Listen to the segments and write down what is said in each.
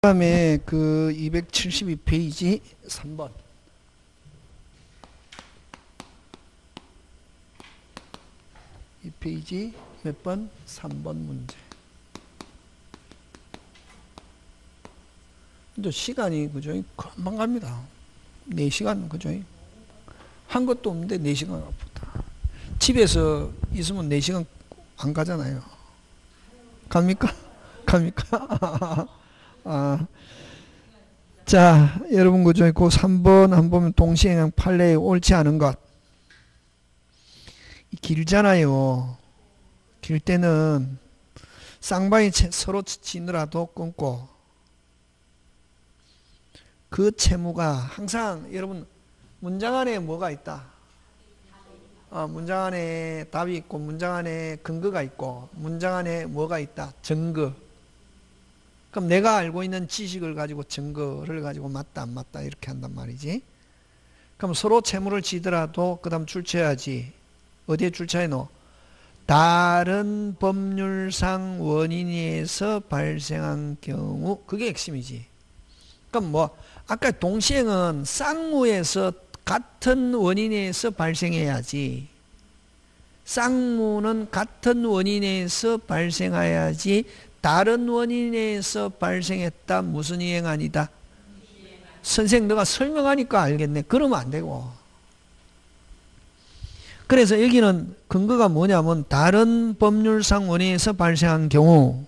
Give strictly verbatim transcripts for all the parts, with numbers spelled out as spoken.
다음에 그 이백칠십이 페이지 삼 번. 이 페이지 몇 번? 삼 번 문제. 근데 시간이 그죠? 금방 갑니다. 네 시간 그죠? 한 것도 없는데 네 시간 아프다. 집에서 있으면 네 시간 안 가잖아요. 갑니까? 갑니까? 아. 자, 여러분 그죠? 그 삼 번 한번 보면 동시행한 판례에 옳지 않은 것. 길잖아요. 길 때는 쌍방이 서로 치느라도 끊고 그 채무가 항상 여러분 문장 안에 뭐가 있다? 어, 문장 안에 답이 있고 문장 안에 근거가 있고 문장 안에 뭐가 있다? 증거. 그럼 내가 알고 있는 지식을 가지고 증거를 가지고 맞다 안 맞다 이렇게 한단 말이지. 그럼 서로 채무를 지더라도 그 다음 출처해야지. 어디에 출처해 놓어? 다른 법률상 원인에 의해서 발생한 경우. 그게 핵심이지. 그럼 뭐 아까 동시행은 쌍무에서 같은 원인에 의해서 발생해야지. 쌍무는 같은 원인에 의해서 발생해야지. 다른 원인에 의해서 발생했다. 무슨 이행 아니다? 선생 너가 설명하니까 알겠네. 그러면 안 되고. 그래서 여기는 근거가 뭐냐면 다른 법률상 원인에서 발생한 경우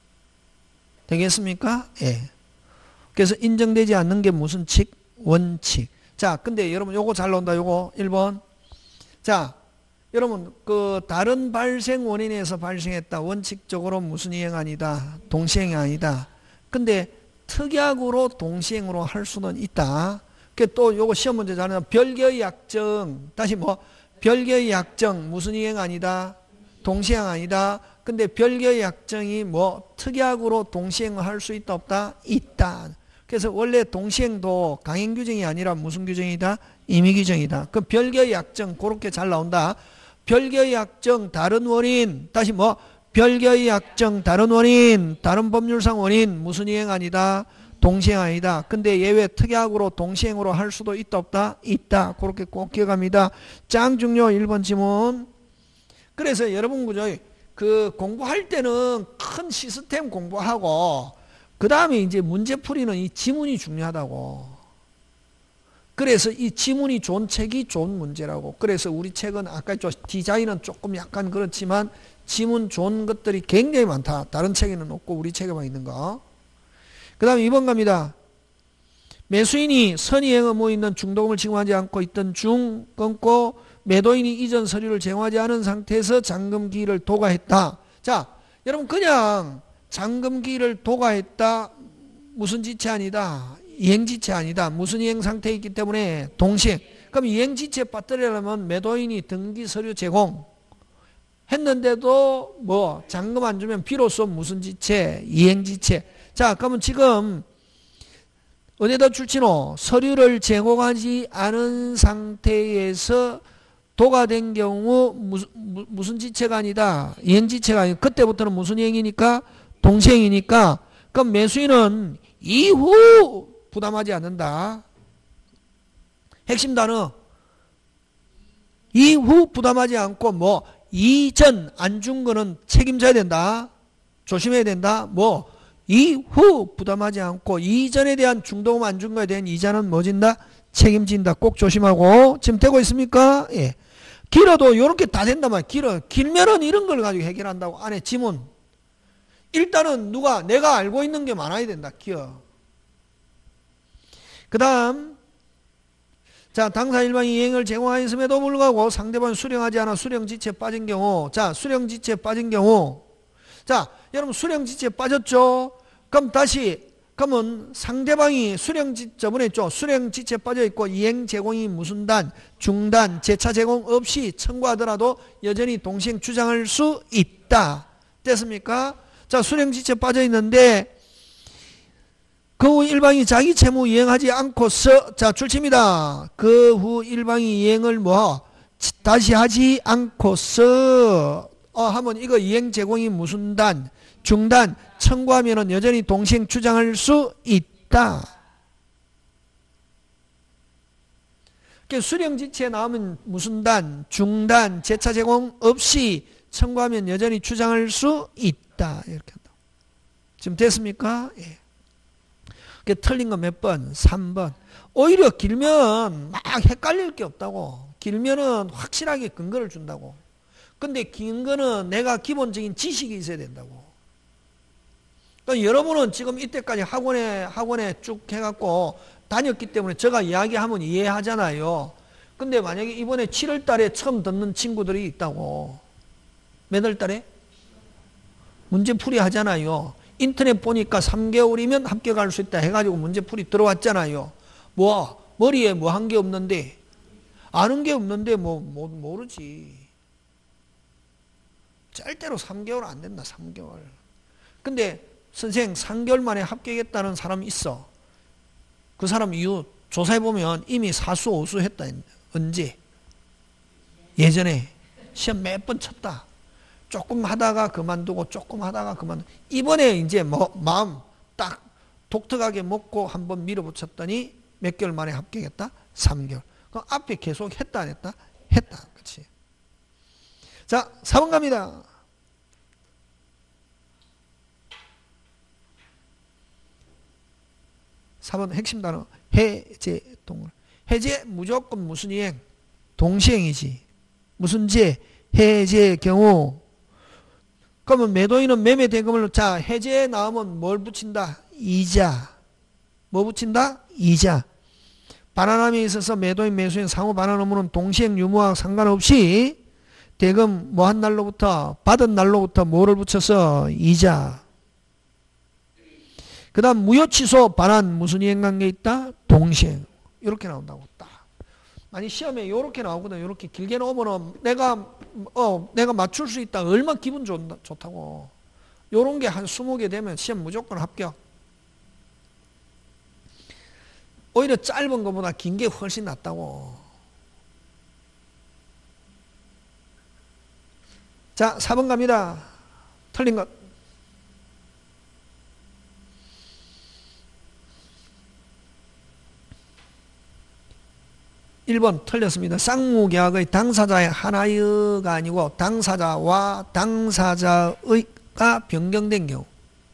되겠습니까? 예. 그래서 인정되지 않는 게 무슨 칙? 원칙. 자, 근데 여러분 요거 잘 나온다. 요거 일 번. 자, 여러분 그 다른 발생 원인에서 발생했다. 원칙적으로 무슨 이행 아니다. 동시행이 아니다. 근데 특약으로 동시행으로 할 수는 있다. 그 또 요거 시험 문제 잘 나오면 별개의 약정. 다시 뭐 별개의 약정 무슨 이행 아니다. 동시행 아니다. 근데 별개의 약정이 뭐 특약으로 동시행을 할 수 있다 없다? 있다. 그래서 원래 동시행도 강행 규정이 아니라 무슨 규정이다? 임의 규정이다. 그 별개의 약정 그렇게 잘 나온다. 별개의 약정 다른 원인. 다시 뭐 별개의 약정 다른 원인. 다른 법률상 원인 무슨 이행 아니다. 동시행 아니다. 근데 예외 특약으로 동시행으로 할 수도 있다 없다? 있다. 그렇게 꼭 기억합니다. 짱 중요 일 번 지문. 그래서 여러분 그죠? 그 공부할 때는 큰 시스템 공부하고 그 다음에 이제 문제풀이는 이 지문이 중요하다고. 그래서 이 지문이 좋은 책이 좋은 문제라고. 그래서 우리 책은 아까 저 디자인은 조금 약간 그렇지만 지문 좋은 것들이 굉장히 많다. 다른 책에는 없고 우리 책에만 있는 거. 그 다음에 이 번 갑니다. 매수인이 선의행 의무 있는 중도금을 지급하지 않고 있던 중 끊고 매도인이 이전 서류를 제공하지 않은 상태에서 잔금기일을 도과했다. 자, 여러분 그냥 잔금기일을 도과했다. 무슨 지체 아니다. 이행지체 아니다. 무슨 이행 상태에 있기 때문에 동시행. 그럼 이행지체 빠뜨리려면 매도인이 등기 서류 제공 했는데도 뭐 잔금 안 주면 비로소 무슨 지체? 이행지체. 자, 그러면 지금 어디다 출치노? 서류를 제공하지 않은 상태에서 도과된 경우 무슨, 무슨 지체가 아니다. 이행지체가 아니다. 그때부터는 무슨 이행이니까? 동시행이니까. 그럼 매수인은 이후 부담하지 않는다. 핵심 단어. 이후 부담하지 않고 뭐 이전 안 준 거는 책임져야 된다. 조심해야 된다. 뭐 이후 부담하지 않고 이전에 대한 중도금 안 준 거에 대한 이자는 뭐 진다? 책임진다. 꼭 조심하고. 지금 되고 있습니까? 예. 길어도 이렇게 다 된단 말이야. 길어. 길면은 이런 걸 가지고 해결한다고. 안에 지문. 일단은 누가 내가 알고 있는 게 많아야 된다. 기어. 그 다음 자 당사 일방이 이행을 제공하였음에도 불구하고 상대방이 수령하지 않아 수령지체에 빠진 경우. 자 수령지체에 빠진 경우. 자 여러분 수령지체에 빠졌죠. 그럼 다시 그러면 상대방이 수령지 저번에 했죠. 수령지체에 빠져있고 이행 제공이 무슨 단 중단 재차 제공 없이 청구하더라도 여전히 동시행 주장할 수 있다. 됐습니까? 자 수령지체에 빠져있는데 그 후 일방이 자기 채무 이행하지 않고서 자 출치입니다. 그 후 일방이 이행을 뭐 다시 하지 않고서 어 하면 이거 이행 제공이 무슨 단 중단, 청구하면은 여전히 동시행 주장할 수 있다. 수령지체에 나오면 무슨 단, 중단, 재차 제공 없이 청구하면 여전히 주장할 수 있다. 이렇게 한다. 지금 됐습니까? 예. 틀린 거 몇 번? 삼 번. 오히려 길면 막 헷갈릴 게 없다고. 길면은 확실하게 근거를 준다고. 근데 긴 거는 내가 기본적인 지식이 있어야 된다고. 그러니까 여러분은 지금 이때까지 학원에, 학원에 쭉 해갖고 다녔기 때문에 제가 이야기하면 이해하잖아요. 근데 만약에 이번에 칠월 달에 처음 듣는 친구들이 있다고. 몇 월 달에? 문제풀이 하잖아요. 인터넷 보니까 삼 개월이면 합격할 수 있다 해가지고 문제풀이 들어왔잖아요. 뭐, 머리에 뭐 한 게 없는데, 아는 게 없는데 뭐, 뭐 모르지. 절대로 삼 개월 안 된다, 삼 개월. 근데 선생 삼 개월 만에 합격했다는 사람이 있어. 그 사람 이유 조사해보면 이미 사수, 오수 했다. 언제? 예전에 시험 몇 번 쳤다. 조금 하다가 그만두고 조금 하다가 그만두고 이번에 이제 뭐 마음 딱 독특하게 먹고 한번 밀어붙였더니 몇 개월 만에 합격했다? 삼 개월. 그럼 앞에 계속 했다 안 했다? 했다. 그렇지. 자, 사 번 갑니다. 사 번 핵심 단어 해제 동물. 해제 무조건 무슨 이행? 동시행이지. 무슨 제? 해제의 경우. 그러면 매도인은 매매 대금을 자 해제에 나오면 뭘 붙인다? 이자. 뭐 붙인다? 이자. 반환함에 있어서 매도인 매수인 상호 반환 의무는 동시행 유무와 상관없이 대금 뭐 한 날로부터 받은 날로부터 뭐를 붙여서 이자. 그 다음 무효 취소 반환 무슨 이행관계 있다? 동시행. 이렇게 나온다고 딱. 아니 시험에 이렇게 나오거든. 이렇게 길게 나오면은 내가 어 내가 맞출 수 있다. 얼마나 기분 좋, 좋다고. 요런 게 한 스무 개 되면 시험 무조건 합격. 오히려 짧은 것보다 긴 게 훨씬 낫다고. 자, 사 번 갑니다. 틀린 것. 일 번 틀렸습니다. 쌍무계약의 당사자의 하나의가 아니고 당사자와 당사자의가 변경된 경우.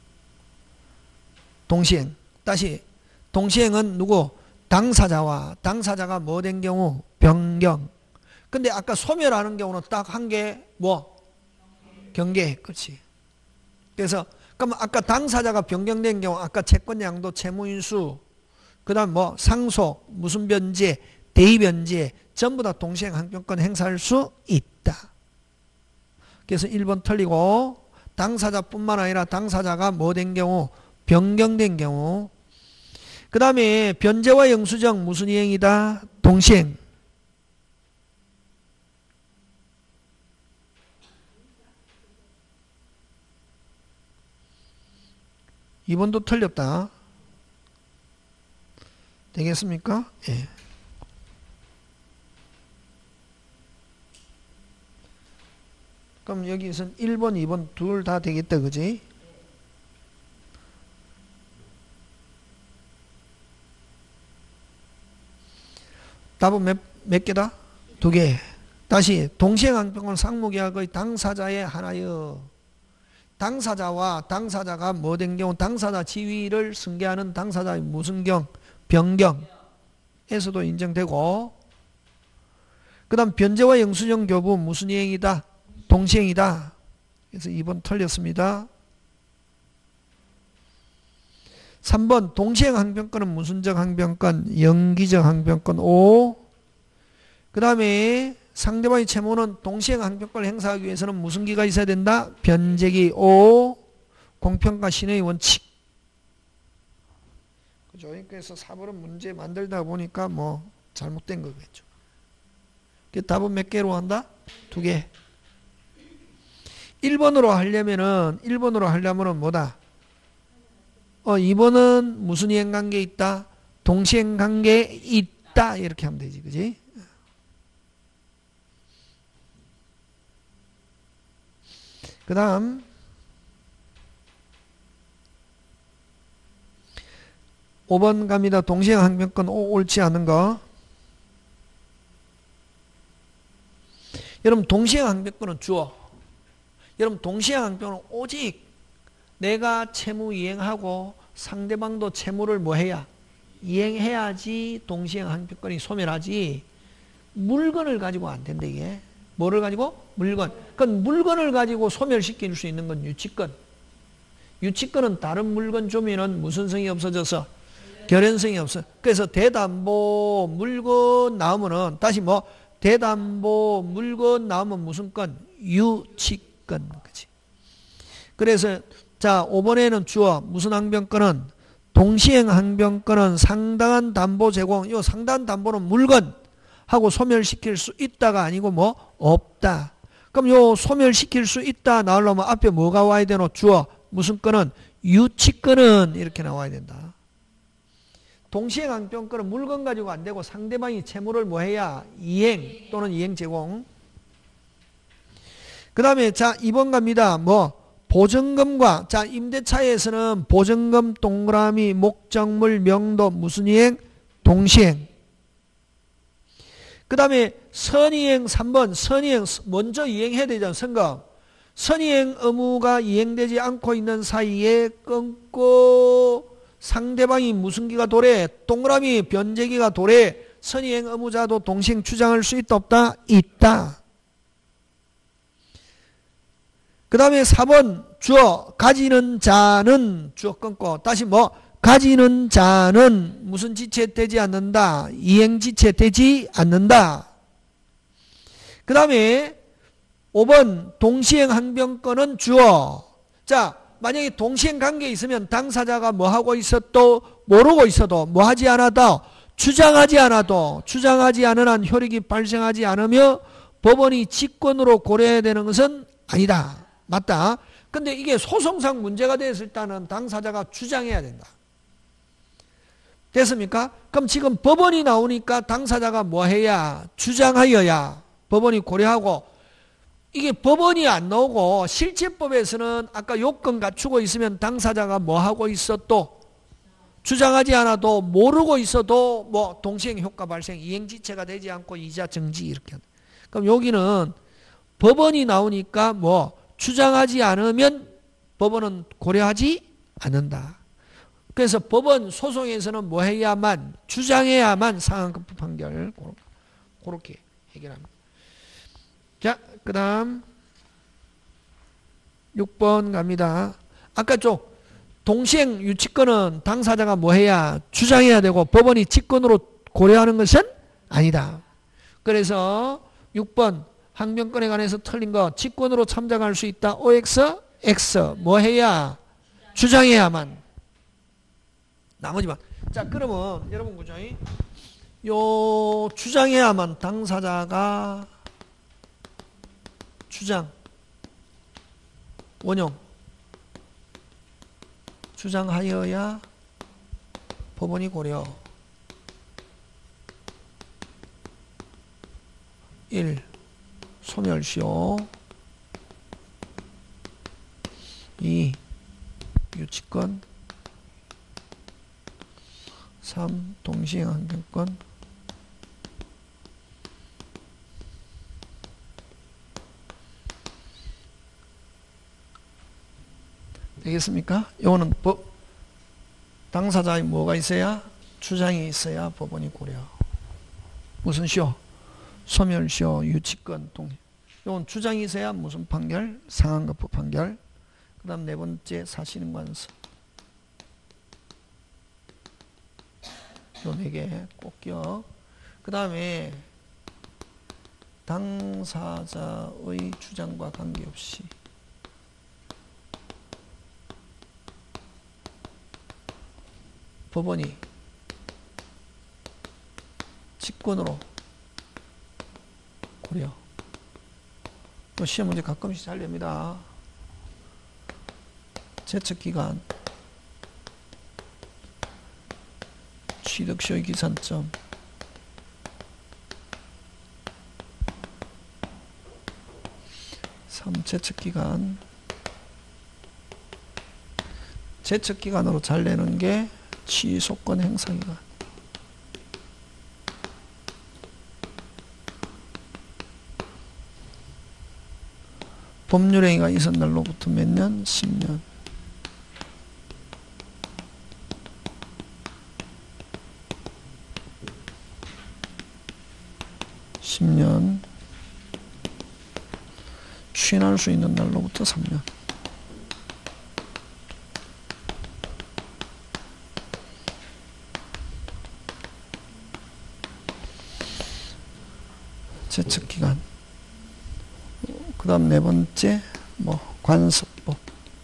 동시행. 다시 동시행은 누구? 당사자와 당사자가 뭐 된 경우? 변경. 근데 아까 소멸하는 경우는 딱 한 개 뭐? 경계. 그렇지. 그래서 그럼 아까 당사자가 변경된 경우 아까 채권양도 채무인수 그 다음 뭐 상속 무슨 변제 대의변제 전부 다 동시행 항변권 행사할 수 있다. 그래서 일 번 틀리고 당사자뿐만 아니라 당사자가 뭐 된 경우? 변경된 경우. 그 다음에 변제와 영수증 무슨 이행이다? 동시행. 이 번도 틀렸다. 되겠습니까? 예. 그럼 여기선 일 번, 이 번 둘 다 되겠다. 그지? 답은 몇, 몇 개다? 두 개. 다시 동시행항변권 상무계약의 당사자의 하나여. 당사자와 당사자가 뭐 된 경우 당사자 지위를 승계하는 당사자의 무슨 경? 변경에서도 인정되고 그 다음 변제와 영수증 교부 무슨 이행이다? 동시행이다. 그래서 이 번 틀렸습니다. 삼 번 동시행 항변권은 무슨적 항변권? 연기적 항변권 오. 그 다음에 상대방의 채무는 동시행 항변권을 행사하기 위해서는 무슨 기가 있어야 된다? 변제기 오. 공평과 신의 원칙. 그죠? 그래서 사 번은 문제 만들다 보니까 뭐 잘못된 거겠죠. 답은 몇 개로 한다? 두 개. 일 번으로 하려면은 일 번으로 하려면은 뭐다? 어, 이 번은 무슨 이행관계 있다? 동시행관계 있다. 이렇게 하면 되지. 그지? 그 다음 오 번 갑니다. 동시행 항변권 옳지 않은 거. 여러분 동시행 항변권은 주어. 여러분 동시행 항변은 오직 내가 채무 이행하고 상대방도 채무를 뭐 해야? 이행해야지 동시행 항변권이 소멸하지. 물건을 가지고 안 된다 이게. 뭐를 가지고? 물건. 그건 물건을 가지고 소멸시킬 수 있는 건 유치권. 유치권은 다른 물건 주면은 무슨 성이 없어져서 결연성이 없어. 그래서 대담보 물건 나오면은 다시 뭐 대담보 물건 나오면 무슨 건? 유치권. 그치? 그래서 자 오 번에는 주어 무슨 항변권은 동시행 항변권은 상당한 담보 제공. 이 상당한 담보는 물건 하고 소멸시킬 수 있다가 아니고 뭐 없다. 그럼 요 소멸시킬 수 있다 나오려면 앞에 뭐가 와야 되노? 주어 무슨 건은 유치권은 이렇게 나와야 된다. 동시행 항변권은 물건 가지고 안 되고 상대방이 채무를 뭐 해야? 이행 또는 이행 제공. 그 다음에 자 이 번 갑니다. 뭐 보증금과 자 임대차에서는 보증금 동그라미 목적물 명도 무슨 이행? 동시행. 그 다음에 선이행 삼 번 선이행 먼저 이행해야 되잖아. 선거 선이행 의무가 이행되지 않고 있는 사이에 끊고 상대방이 무슨 기가 도래? 동그라미 변제기가 도래. 선이행 의무자도 동시행 주장할 수 있다 없다? 있다. 그 다음에 사 번 주어 가지는 자는 주어 끊고 다시 뭐 가지는 자는 무슨 지체되지 않는다? 이행지체되지 않는다. 그 다음에 오 번 동시행 항변권은 주어. 자 만약에 동시행 관계에 있으면 당사자가 뭐 하고 있어도 모르고 있어도 뭐 하지 않아도 주장하지 않아도 주장하지 않은 한 효력이 발생하지 않으며 법원이 직권으로 고려해야 되는 것은 아니다. 맞다. 근데 이게 소송상 문제가 됐을 때는 당사자가 주장해야 된다. 됐습니까? 그럼 지금 법원이 나오니까 당사자가 뭐 해야? 주장하여야 법원이 고려하고 이게 법원이 안 나오고 실제법에서는 아까 요건 갖추고 있으면 당사자가 뭐 하고 있어도 주장하지 않아도 모르고 있어도 뭐 동시행 효과 발생 이행지체가 되지 않고 이자 정지 이렇게. 그럼 여기는 법원이 나오니까 뭐 주장하지 않으면 법원은 고려하지 않는다. 그래서 법원 소송에서는 뭐 해야만 주장해야만 상한급 판결 그렇게 해결합니다. 자, 그 다음 육 번 갑니다. 아까 쪽 동시행 유치권은 당사자가 뭐 해야 주장해야 되고 법원이 직권으로 고려하는 것은 아니다. 그래서 육 번 항변권에 관해서 틀린 거 직권으로 참작할 수 있다. 오엑스, X 뭐 해야 주장해야만. 나머지만. 자 그러면 여러분 그죠? 요 주장해야만 당사자가 주장 원용 주장하여야 법원이 고려. 일. 소멸시효. 이. 유치권. 삼. 동시행 항변권. 되겠습니까? 이거는 법, 당사자의 뭐가 있어야? 주장이 있어야 법원이 고려. 무슨 시효? 소멸시효, 유치권, 동의. 이건 주장이 있어야 무슨 판결? 상한급부 판결. 그 다음 네 번째 사실인관서. 요 네 개 꼭 기억. 그 다음에 당사자의 주장과 관계없이 법원이 직권으로 고려. 시험 문제 가끔씩 잘 냅니다. 제척기간, 취득시효의 기산점, 삼. 제척기간. 제척기간으로 잘 내는 게 취소권 행사기간. 법률행위가 있은 날로부터 몇 년? 십 년. 십 년. 추인할 수 있는 날로부터 삼 년. 제척기간. 그 다음 네 번째 뭐 관습법.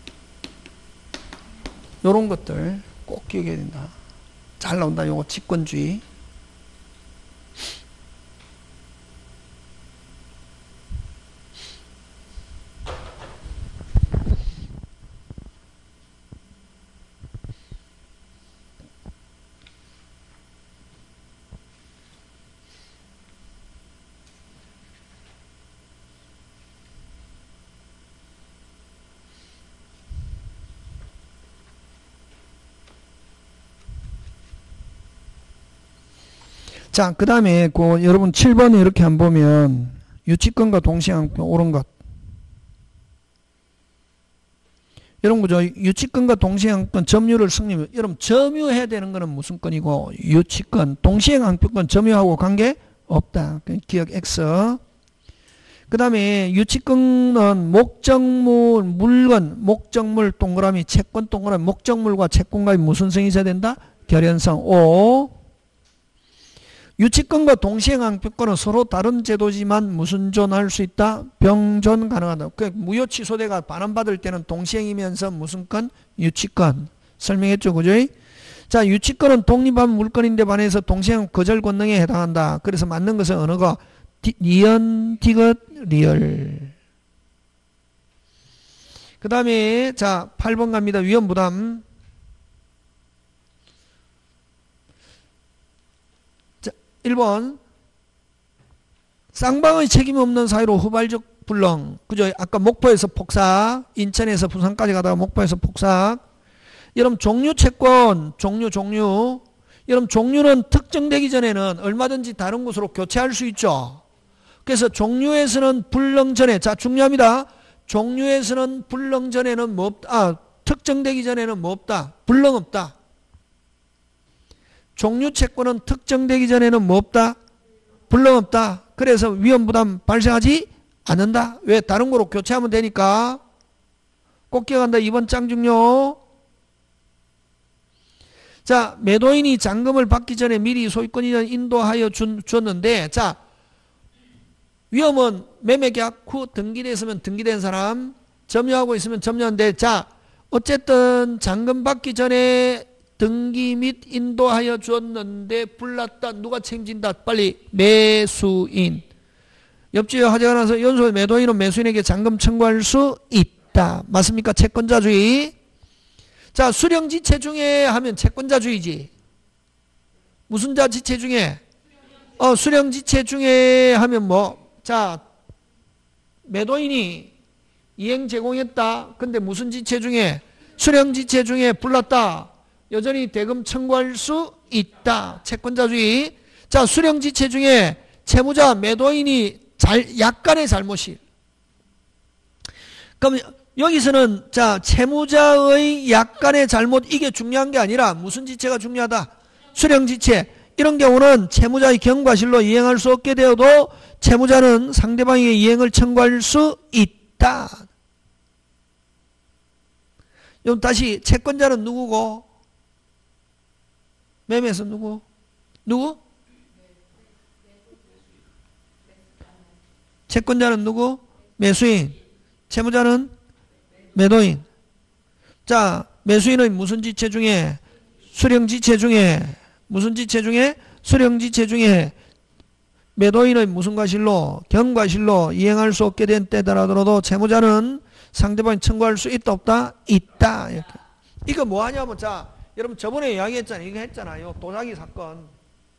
요런 것들 꼭 기억해야 된다. 잘 나온다. 요거 직권주의. 자, 그 다음에, 그, 여러분 칠 번에 이렇게 안 보면, 유치권과 동시행항변, 옳은 것. 여러분, 그죠? 유치권과 동시행항변, 점유를 승리, 여러분, 점유해야 되는 거는 무슨 건이고, 유치권, 동시행항변권 점유하고 관계 없다. 기억 X. 그 다음에, 유치권은 목적물, 물건, 목적물 동그라미, 채권 동그라미, 목적물과 채권과의 무슨 성이 있어야 된다? 결연성. O. 유치권과 동시행항변권은 서로 다른 제도지만 무슨 존할 수 있다? 병존 가능하다. 그 무효 취소대가 반환받을 때는 동시행이면서 무슨 건? 유치권. 설명했죠, 그죠? 자, 유치권은 독립한 물건인데 반해서 동시행 거절 권능에 해당한다. 그래서 맞는 것은 어느 거? 디, 니언, 디귿, 리얼. 그 다음에 자, 팔 번 갑니다. 위험부담. 일 번 쌍방의 책임 없는 사유로 후발적 불능. 그죠? 아까 목포에서 폭삭, 인천에서 부산까지 가다가 목포에서 폭삭. 여러분 종류 채권, 종류 종류. 여러분 종류는 특정되기 전에는 얼마든지 다른 곳으로 교체할 수 있죠. 그래서 종류에서는 불능 전에, 자 중요합니다. 종류에서는 불능 전에는 뭐 없다. 아, 특정되기 전에는 뭐 없다. 불능 없다. 종류 채권은 특정되기 전에는 뭐 없다? 불능 없다. 그래서 위험부담 발생하지 않는다. 왜? 다른 거로 교체하면 되니까. 꼭 기억한다. 이번 장 중요. 자, 매도인이 잔금을 받기 전에 미리 소유권이 인도하여 준, 줬는데, 자, 위험은 매매계약 후 등기됐으면 등기된 사람, 점유하고 있으면 점유한데, 자, 어쨌든 잔금 받기 전에 등기 및 인도하여 줬는데 불났다. 누가 책임진다? 빨리 매수인. 옆집에 화재가 나서 연소 매도인은 매수인에게 잔금 청구할 수 있다. 맞습니까? 채권자주의. 자, 수령지체 중에 하면 채권자주의지. 무슨 자 지체 중에? 어, 수령지체 중에 하면 뭐? 자, 매도인이 이행 제공했다. 근데 무슨 지체 중에? 수령지체 중에 불났다. 여전히 대금 청구할 수 있다. 채권자주의. 자, 수령지체 중에 채무자 매도인이 잘, 약간의 잘못이. 그럼 여기서는 자, 채무자의 약간의 잘못, 이게 중요한 게 아니라 무슨 지체가 중요하다? 수령지체. 이런 경우는 채무자의 경과실로 이행할 수 없게 되어도 채무자는 상대방에게 이행을 청구할 수 있다. 그럼 다시 채권자는 누구고? 매매에서 누구? 누구? 채권자는 누구? 매수인. 채무자는 매도인. 자, 매수인의 무슨 지체 중에? 수령지체 중에. 무슨 지체 중에? 수령지체 중에 매도인의 무슨 과실로? 경과실로 이행할 수 없게 된 때더라도 채무자는 상대방이 청구할 수 있다 없다? 있다. 이렇게. 이거 뭐 하냐면, 자, 여러분 저번에 이야기했잖아요. 이거 했잖아요. 도자기 사건.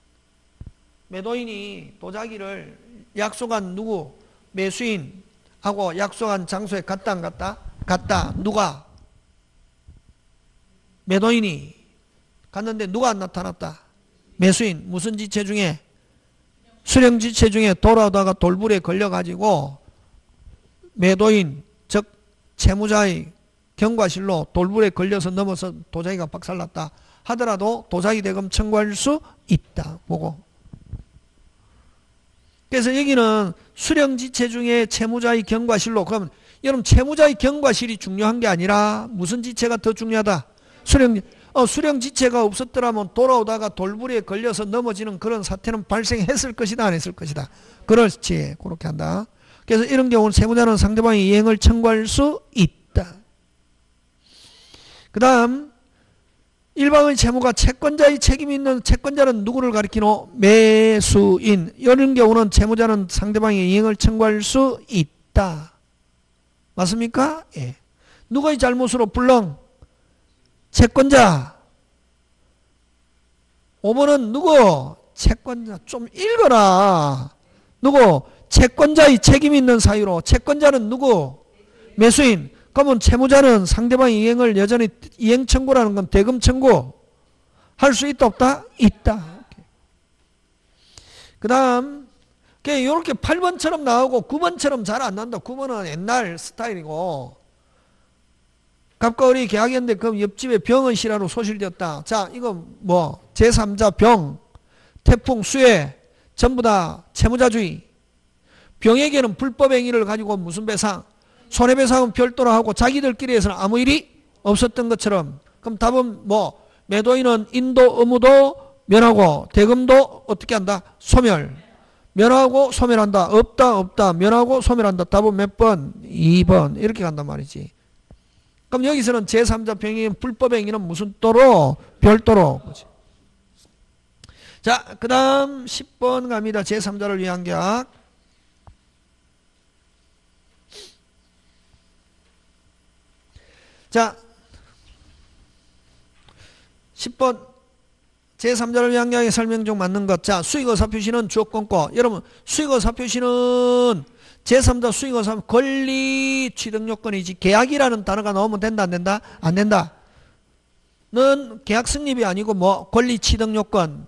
매도인이 도자기를 약속한 누구? 매수인하고 약속한 장소에 갔다 안 갔다? 갔다. 누가? 매도인이. 갔는데 누가 안 나타났다? 매수인. 무슨 지체 중에? 수령 지체 중에 돌아오다가 돌불에 걸려가지고 매도인, 즉 채무자의 경과실로 돌불에 걸려서 넘어서 도자기가 박살났다 하더라도 도자기 대금 청구할 수 있다. 보고. 그래서 여기는 수령지체 중에 채무자의 경과실로, 그러면 여러분 채무자의 경과실이 중요한 게 아니라 무슨 지체가 더 중요하다? 수령, 어, 수령지체가 없었더라면 돌아오다가 돌부리에 걸려서 넘어지는 그런 사태는 발생했을 것이다, 안 했을 것이다. 그렇지. 그렇게 한다. 그래서 이런 경우는 채무자는 상대방의 이행을 청구할 수 있다. 그 다음 일방의 채무가 채권자의 책임이 있는, 채권자는 누구를 가리키노? 매수인. 이런 경우는 채무자는 상대방의 이행을 청구할 수 있다. 맞습니까? 예. 누구의 잘못으로 불능? 채권자. 오번은 누구? 채권자. 좀 읽어라. 누구? 채권자의 책임이 있는 사유로. 채권자는 누구? 매수인. 그러면 채무자는 상대방의 이행을 여전히 이행 청구라는 건 대금 청구 할 수 있다 없다? 있다. 그 다음 이렇게 팔 번처럼 나오고 구 번처럼 잘 안 나온다. 구 번은 옛날 스타일이고 갑과 을이 계약했는데 그럼 옆집에 병은 실화로 소실되었다. 자, 이거 뭐 제삼자 병, 태풍, 수해 전부 다 채무자주의. 병에게는 불법 행위를 가지고 무슨 배상? 손해배상은 별도로 하고 자기들끼리에서는 아무 일이 없었던 것처럼. 그럼 답은 뭐 매도인은 인도 의무도 면하고 대금도 어떻게 한다? 소멸. 면하고 소멸한다. 없다 없다. 면하고 소멸한다. 답은 몇 번? 이 번. 이렇게 간단 말이지. 그럼 여기서는 제삼자 병행인 불법 행위는 무슨 도로? 별도로. 자, 그 다음 십 번 갑니다. 제삼자를 위한 계약. 자, 십 번 제삼자를 위한 계약의 설명 중 맞는 것. 자, 수익의사 표시는 주어권고. 여러분 수익의사 표시는 제삼자 수익의사 권리 취득요건이지 계약이라는 단어가 나오면 된다 안 된다? 안 된다. 는 계약 성립이 아니고 뭐 권리 취득요건.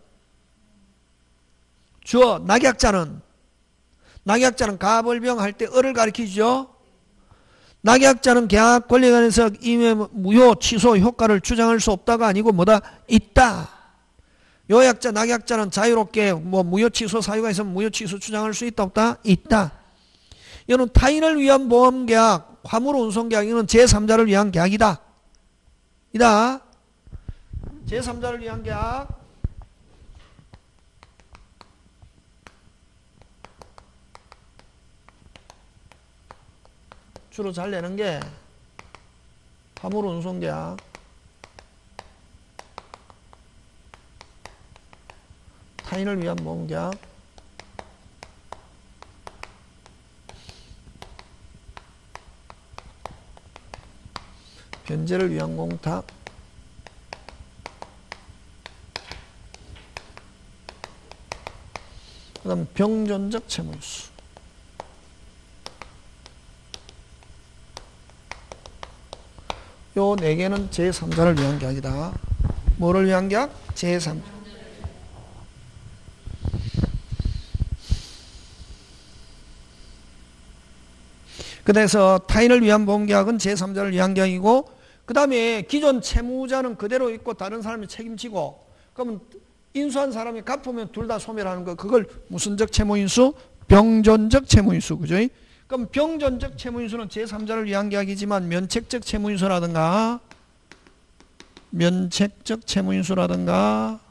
주어 낙약자는 낙약자는 가벌병 할 때 을을 가리키죠. 낙약자는 계약 권리에 관해서 임의 무효 취소 효과를 주장할 수 없다가 아니고 뭐다? 있다. 요약자 낙약자는 자유롭게 뭐 무효 취소 사유가 있으면 무효 취소 주장할 수 있다 없다? 있다. 이거는 타인을 위한 보험 계약, 화물 운송 계약, 이거는 제삼자를 위한 계약이다. 이다. 제삼자를 위한 계약. 주로 잘 내는 게 화물 운송 계약, 타인을 위한 보험 계약, 변제를 위한 공탁, 그 다음 병존적 채무일수. 요 네 개는 제삼자를 위한 계약이다. 뭐를 위한 계약? 제삼자. 그래서 타인을 위한 보험계약은 제삼자를 위한 계약이고, 그 다음에 기존 채무자는 그대로 있고 다른 사람이 책임지고, 그러면 인수한 사람이 갚으면 둘 다 소멸하는 거. 그걸 무슨적 채무인수? 병존적 채무인수. 그죠? 그럼 병존적 채무인수는 제삼자를 위한 계약이지만 면책적 채무인수라든가 면책적 채무인수라든가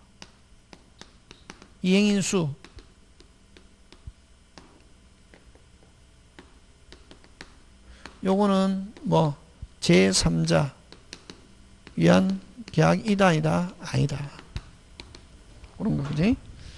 이행인수 요거는 뭐 제삼자 위한 계약이다 아니다? 아니다. 그런 거 그지?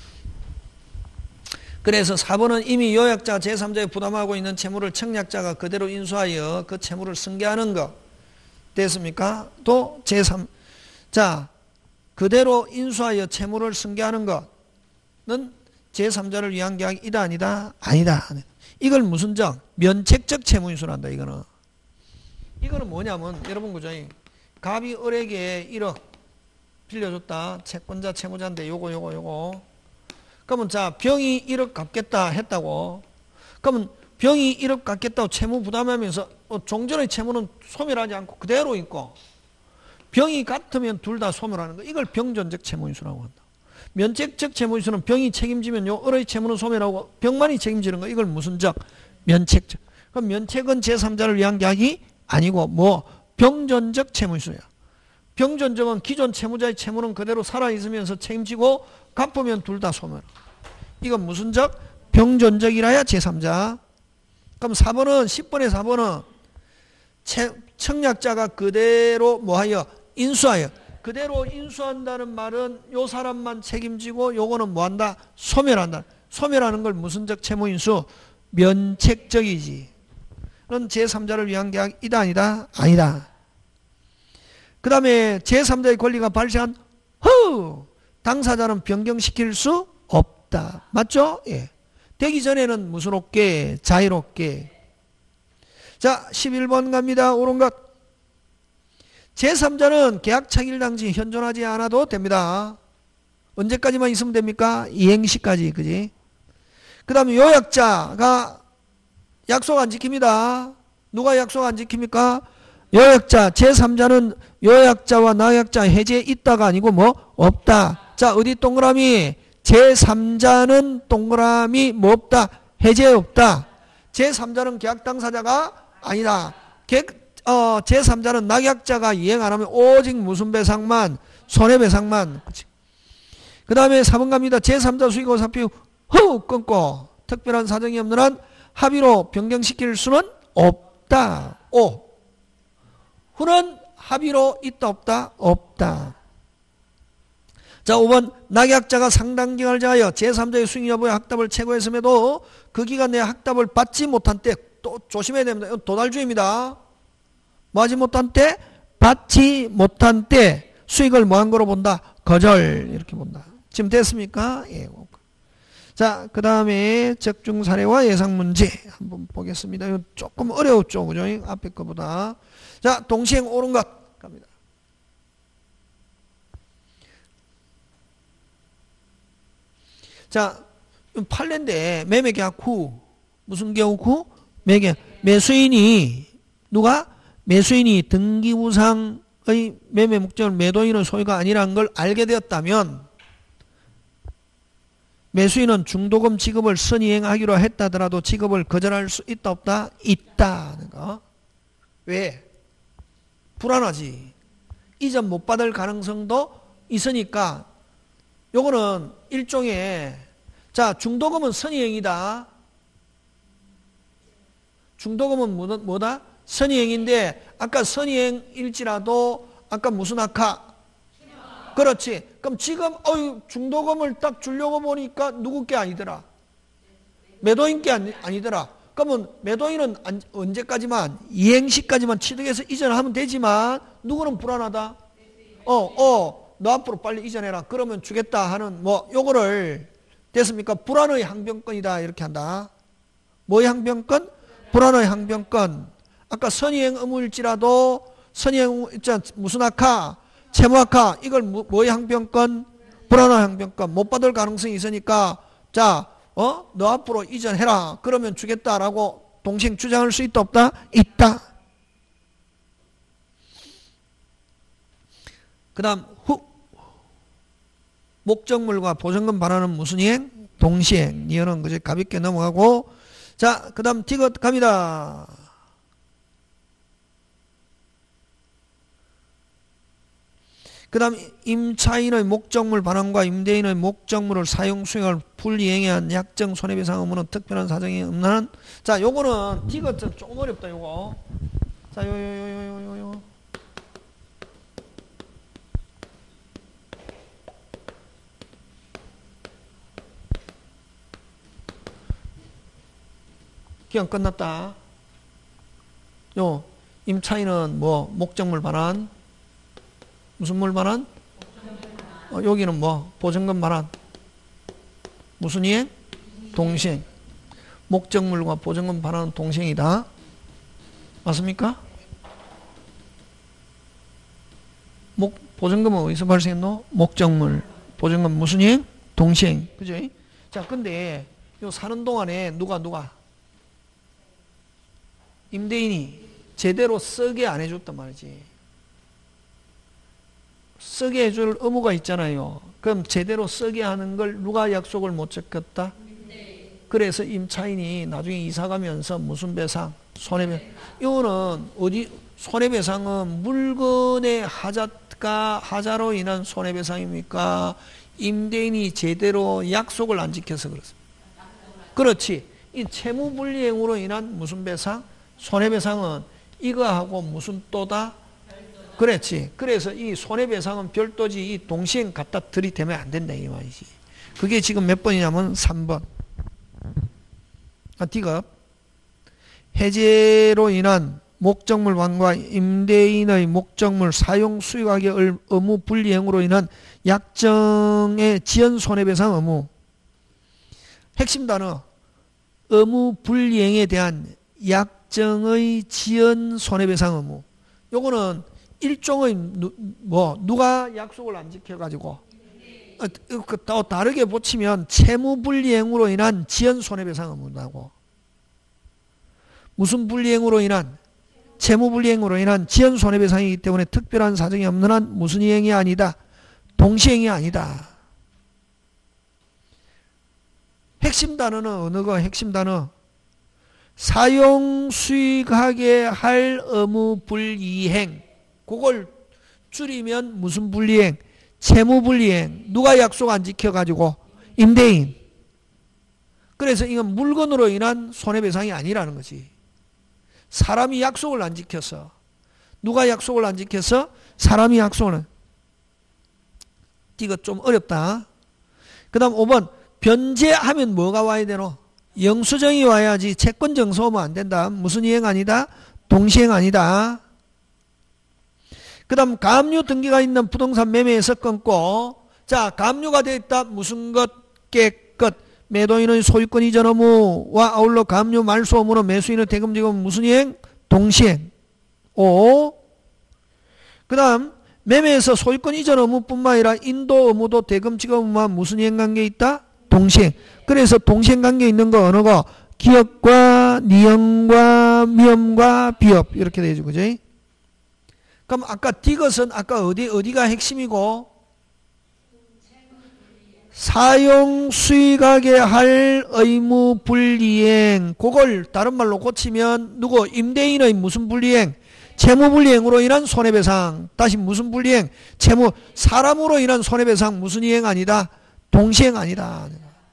그래서 사 번은 이미 요약자가 제삼자에 부담하고 있는 채무를 청약자가 그대로 인수하여 그 채무를 승계하는 것. 됐습니까? 또 제삼. 자, 그대로 인수하여 채무를 승계하는 것은 제삼자를 위한 계약이다 아니다? 아니다. 이걸 무슨 정? 면책적 채무인수란다. 이거는. 이거는 뭐냐면 여러분 그죠? 갑이 을에게 일억 빌려줬다. 채권자, 채무자인데 요거 요거 요거. 그러면 자 병이 일억 갚겠다 했다고. 그러면 병이 일억 갚겠다고 채무 부담하면서 어, 종전의 채무는 소멸하지 않고 그대로 있고 병이 같으면 둘 다 소멸하는 거. 이걸 병존적 채무인수라고 한다. 면책적 채무인수는 병이 책임지면 요 을의 채무는 소멸하고 병만이 책임지는 거. 이걸 무슨 적? 면책적. 그럼 면책은 제삼자를 위한 계약이 아니고 뭐 병존적 채무인수야. 병존적은 기존 채무자의 채무는 그대로 살아있으면서 책임지고 갚으면 둘 다 소멸. 이건 무슨 적? 병존적이라야 제삼자. 그럼 사 번은 십 번의 사 번은 청약자가 그대로 뭐하여? 인수하여. 그대로 인수한다는 말은 요 사람만 책임지고 요거는 뭐한다? 소멸한다. 소멸하는 걸 무슨 적 채무인수? 면책적이지. 는 제삼자를 위한 계약이다 아니다? 아니다. 그 다음에 제삼자의 권리가 발생한 후 당사자는 변경시킬 수 없다. 맞죠? 예. 되기 전에는 무슨 없게? 자유롭게. 자 십일 번 갑니다. 옳은 것. 제삼자는 계약 차기일 당시 현존하지 않아도 됩니다. 언제까지만 있으면 됩니까? 이행시까지. 그지? 그 다음에 요약자가 약속 안 지킵니다. 누가 약속 안 지킵니까? 요약자. 제삼자는 요약자와 나약자 해제에 있다가 아니고 뭐? 없다. 자 어디 동그라미? 제삼자는 동그라미 뭐 없다? 해제 없다. 제삼자는 계약 당사자가 아니다. 계, 어, 제삼자는 낙약자가 이행 안 하면 오직 무슨 배상만? 손해배상만. 그 다음에 사 번 갑니다. 제삼자 수익고 사표 후 끊고 특별한 사정이 없는 한 합의로 변경시킬 수는 없다. 오. 후는 합의로 있다 없다? 없다. 자 오 번 낙약자가 상당 기간을 정하여 제삼자의 수익 여부의 확답을 최고했음에도 그 기간 내에 확답을 받지 못한 때 또 조심해야 됩니다. 이건 도달주의입니다. 뭐 하지 못한 때? 받지 못한 때 수익을 뭐 한 거로 본다? 거절 이렇게 본다. 지금 됐습니까? 예. 자, 그 다음에 적중 사례와 예상 문제 한번 보겠습니다. 이거 조금 어려웠죠, 그죠? 앞에 거보다. 자, 동시행 옳은 것 갑니다. 자, 판례인데 매매 계약 후 무슨 계약 후? 매매 매수인이 누가? 매수인이 등기부상의 매매 목적을 매도인의 소유가 아니라는 걸 알게 되었다면 매수인은 중도금 지급을 선이행하기로 했다더라도 지급을 거절할 수 있다 없다? 있다. 그러니까. 왜? 불안하지. 이전 못 받을 가능성도 있으니까 요거는 일종의 자 중도금은 선이행이다. 중도금은 뭐다? 선이행인데 아까 선이행일지라도 아까 무슨 아카? 그렇지. 그럼 지금 어유 중도금을 딱 주려고 보니까 누구 게 아니더라? 매도인 게 아니, 아니더라. 그러면 매도인은 안, 언제까지만? 이행시까지만 취득해서 이전하면 되지만 누구는 불안하다? 어, 어, 너 앞으로 빨리 이전해라. 그러면 주겠다 하는 뭐 요거를 됐습니까? 불안의 항변권이다 이렇게 한다. 뭐의 항변권? 불안의 항변권. 아까 선이행 의무일지라도 선이행 무슨 아카? 채무아카. 이걸 뭐의 항변권? 불안의 항변권. 못 받을 가능성이 있으니까 자, 어? 너 앞으로 이전해라. 그러면 주겠다라고 동시행 주장할 수 있다 없다? 있다. 그 다음 후 목적물과 보증금 반환은 무슨 이행? 동시행. 이거는 그저 가볍게 넘어가고 자, 그 다음 디귿 갑니다. 그 다음 임차인의 목적물 반환과 임대인의 목적물을 사용 수행을 불이행해야 한 약정 손해배상 의무는 특별한 사정이 없는 한 자, 요거는 디귿은 조금 어렵다 요거. 자, 요 요 요 요 요 요 기간 끝났다. 요 임차인은 뭐 목적물 반환 무슨 물 반환? 어, 여기는 뭐 보증금 반환 무슨 이행? 동시행. 목적물과 보증금 반환은 동시행이다. 맞습니까? 목, 보증금은 어디서 발생했노? 목적물. 보증금 무슨 이행? 동시행. 그죠? 자, 근데 요 사는 동안에 누가 누가 임대인이 제대로 쓰게 안 해줬단 말이지. 쓰게 해줄 의무가 있잖아요. 그럼 제대로 쓰게 하는 걸 누가 약속을 못 지켰다? 그래서 임차인이 나중에 이사 가면서 무슨 배상? 손해배상. 이거는 어디, 손해배상은 물건의 하자가, 하자로 인한 손해배상입니까? 임대인이 제대로 약속을 안 지켜서 그렇습니다. 그렇지. 이 채무불이행으로 인한 무슨 배상? 손해배상은 이거하고 무슨 또다? 그렇지. 그래서 이 손해배상은 별도지 이 동시행 갖다 들이대면 안 된다 이 말이지. 그게 지금 몇 번이냐면 삼 번. 아, D급. 해제로 인한 목적물 완과 임대인의 목적물 사용 수익하기 의무 불이행으로 인한 약정의 지연 손해배상 의무. 핵심 단어. 의무 불이행에 대한 약정의 지연 손해배상 의무. 요거는 일종의 누, 뭐 누가 약속을 안 지켜가지고 또 다르게 붙이면 채무불이행으로 인한 지연 손해배상 의무라고. 무슨 불이행으로 인한? 채무불이행으로 인한 지연 손해배상이기 때문에 특별한 사정이 없는 한 무슨 이행이 아니다. 동시행이 아니다. 핵심 단어는 어느 거? 핵심 단어. 사용 수익하게 할 의무 불이행. 그걸 줄이면 무슨 불이행? 채무불이행. 누가 약속 안 지켜가지고? 임대인. 그래서 이건 물건으로 인한 손해배상이 아니라는 거지. 사람이 약속을 안 지켜서. 누가 약속을 안 지켜서? 사람이 약속을. 이거 좀 어렵다. 그 다음 오 번. 변제하면 뭐가 와야 되노? 영수증이 와야지. 채권증서 오면 안 된다. 무슨 이행 아니다? 동시행 아니다. 그 다음 가압류 등기가 있는 부동산 매매에서 끊고, 자, 가압류가 되어 있다. 무슨 것? 깨끗. 매도인의 소유권 이전 의무와 아울러 가압류 말소 의무는 매수인의 대금 지급 무슨 이행? 동시행. 오. 그 다음 매매에서 소유권 이전 의무뿐만 아니라 인도 의무도 대금 지급 의무와 무슨 이행 관계 있다? 동시행. 그래서 동시행 관계 있는 거 어느 거? 기업과 니형과 미험과 비업 이렇게 되죠. 그죠? 그럼 아까 디귿은 아까 어디, 어디가 핵심이고? 사용 수익하게 할 의무 불이행. 그걸 다른 말로 고치면 누구? 임대인의 무슨 불이행? 채무 불이행으로 인한 손해배상. 다시 무슨 불이행? 채무, 사람으로 인한 손해배상 무슨 이행 아니다? 동시행 아니다.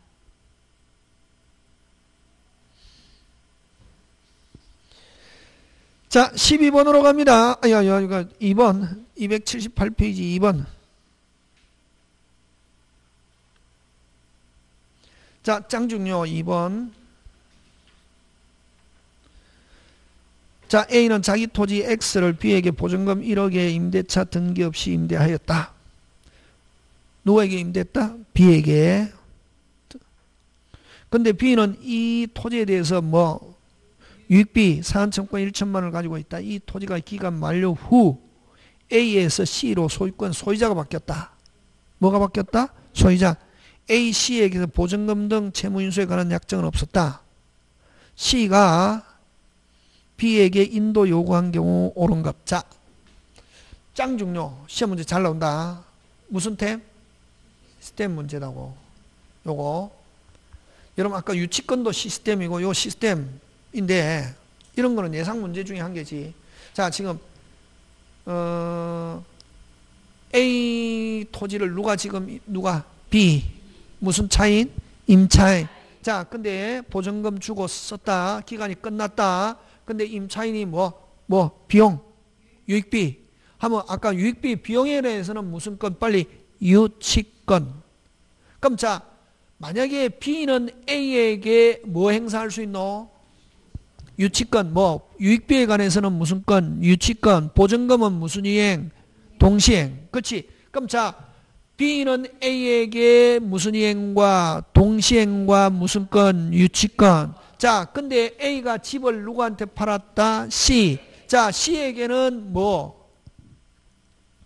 자, 십이 번으로 갑니다. 야, 야, 이거 이 번. 이백칠십팔 페이지 이 번. 자, 짱중요 이 번. 자, A는 자기 토지 X를 B에게 보증금 일억에 임대차 등기 없이 임대하였다. 누구에게 임대했다? B에게. 근데 B는 이 토지에 대해서 뭐 유익비 사안청권 천만 원을 가지고 있다. 이 토지가 기간 만료 후 A에서 C로 소유권 소유자가 바뀌었다. 뭐가 바뀌었다? 소유자. A, C에게서 보증금 등 채무인수에 관한 약정은 없었다. C가 B에게 인도 요구한 경우 옳은 것. 자, 짱중요. 시험 문제 잘 나온다. 무슨 템? 시스템 문제라고. 요거. 여러분 아까 유치권도 시스템이고 요 시스템인데 이런 거는 예상 문제 중에 한 개지. 자, 지금 어, A 토지를 누가 지금 누가 B 무슨 차인? 임차인. 자, 근데 보증금 주고 썼다. 기간이 끝났다. 근데 임차인이 뭐, 뭐, 비용, 유익비. 하면 아까 유익비, 비용에 대해서는 무슨 건? 빨리 유치권. 그럼 자, 만약에 B는 A에게 뭐 행사할 수 있노? 유치권, 뭐, 유익비에 관해서는 무슨 건? 유치권. 보증금은 무슨 이행? 동시행. 그렇지? 그럼 자, B는 A에게 무슨 이행과 동시행과 무슨 건? 유치권. 자, 근데 A가 집을 누구한테 팔았다? C. 자, C에게는 뭐?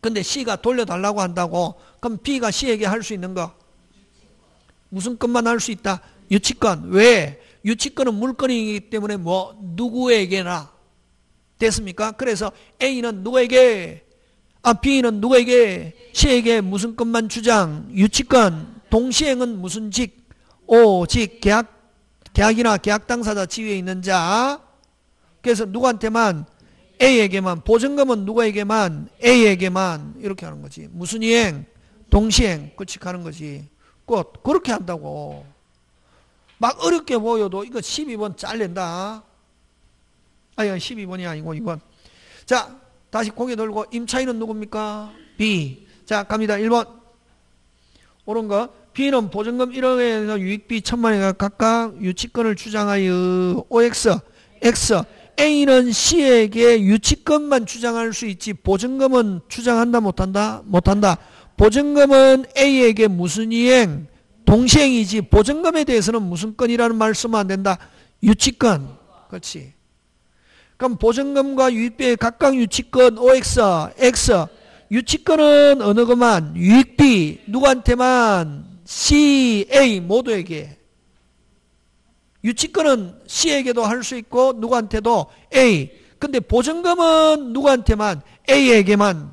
근데 C가 돌려달라고 한다고. 그럼 B가 C에게 할 수 있는 거 무슨 건만 할 수 있다? 유치권. 왜? 유치권은 물건이기 때문에 뭐 누구에게나 됐습니까? 그래서 A는 누구에게? 아 B는 누구에게? C에게 무슨 건만 주장? 유치권. 동시행은 무슨 직? 오직 계약, 계약이나 계약 당사자 지위에 있는 자. 그래서 누구한테만? A에게만. 보증금은 누구에게만? A에게만. 이렇게 하는 거지. 무슨 이행? 동시행. 그치 하는 거지. 꼭 그렇게 한다고. 막 어렵게 보여도 이거 십이 번 잘린다. 아니 십이 번이 아니고 이 번. 자 다시 고개 들고 임차인은 누굽니까? B. 자 갑니다. 일 번 옳은 거. B는 보증금 일억에서 유익비 천만 원에 각각 유치권을 주장하여 오엑스 X. A는 C에게 유치권만 주장할 수 있지 보증금은 주장한다 못한다? 못한다. 보증금은 A에게 무슨 이행? 동시행이지 보증금에 대해서는 무슨 건이라는 말 쓰면 안 된다. 유치권. 그렇지. 그럼 보증금과 유익비의 각각 유치권 오엑스 X. 유치권은 어느 것만? 유익비. 누구한테만? C, A 모두에게. 유치권은 C에게도 할 수 있고 누구한테도? A. 근데 보증금은 누구한테만? A에게만.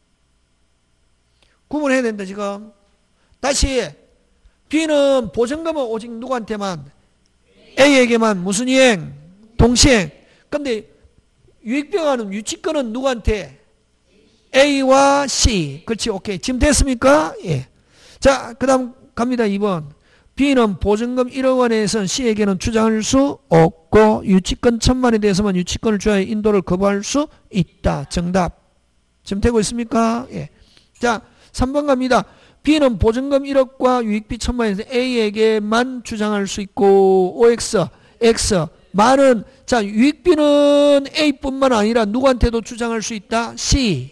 구분해야 된다 지금. 다시 B는 보증금은 오직 누구한테만? A에게만. 무슨 이행? 동시행. 근데 유익병하는 유치권은 누구한테? A와 C. 그렇지. 오케이. 지금 됐습니까? 예. 자, 그 다음 갑니다. 이 번. B는 보증금 일억 원에선 C에게는 주장할 수 없고 유치권 천만 원에 대해서만 유치권을 주하여 인도를 거부할 수 있다. 정답. 지금 되고 있습니까? 예. 자, 삼 번 갑니다. B는 보증금 일억과 유익비 천만 원에서 A에게만 주장할 수 있고 오엑스, X. 만은 자 유익비는 A뿐만 아니라 누구한테도 주장할 수 있다. C.